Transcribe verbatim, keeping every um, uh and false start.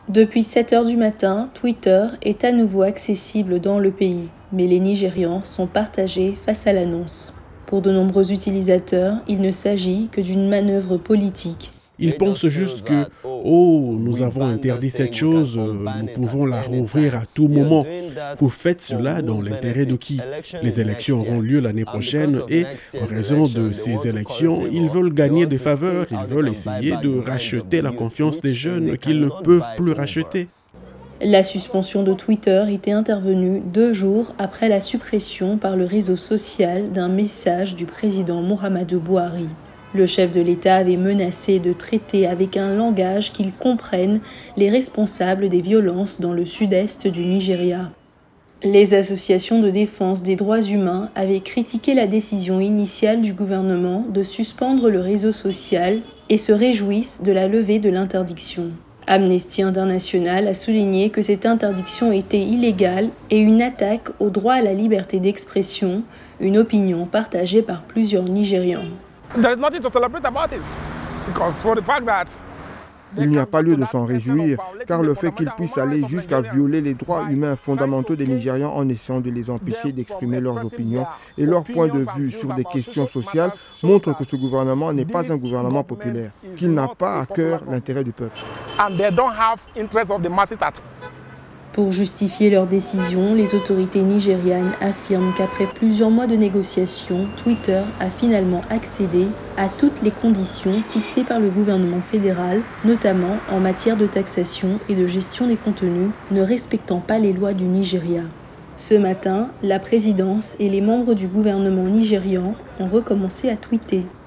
Depuis sept heures du matin, Twitter est à nouveau accessible dans le pays, mais les Nigérians sont partagés face à l'annonce. Pour de nombreux utilisateurs, il ne s'agit que d'une manœuvre politique. Ils pensent juste que, oh, nous avons interdit cette chose, nous pouvons la rouvrir à tout moment. Vous faites cela dans l'intérêt de qui? Les élections auront lieu l'année prochaine et, en raison de ces élections, ils veulent gagner des faveurs, ils veulent essayer de racheter la confiance des jeunes qu'ils ne peuvent plus racheter. La suspension de Twitter était intervenue deux jours après la suppression par le réseau social d'un message du président Muhammadu Buhari. Le chef de l'État avait menacé de traiter avec un langage qu'ils comprennent les responsables des violences dans le sud-est du Nigeria. Les associations de défense des droits humains avaient critiqué la décision initiale du gouvernement de suspendre le réseau social et se réjouissent de la levée de l'interdiction. Amnesty International a souligné que cette interdiction était illégale et une attaque au droit à la liberté d'expression, une opinion partagée par plusieurs Nigérians. Il n'y a pas lieu de s'en réjouir, car le fait qu'ils puissent aller jusqu'à violer les droits humains fondamentaux des Nigérians en essayant de les empêcher d'exprimer leurs opinions et leurs points de vue sur des questions sociales montre que ce gouvernement n'est pas un gouvernement populaire, qu'il n'a pas à cœur l'intérêt du peuple. Pour justifier leur décision, les autorités nigérianes affirment qu'après plusieurs mois de négociations, Twitter a finalement accédé à toutes les conditions fixées par le gouvernement fédéral, notamment en matière de taxation et de gestion des contenus, ne respectant pas les lois du Nigeria. Ce matin, la présidence et les membres du gouvernement nigérian ont recommencé à tweeter.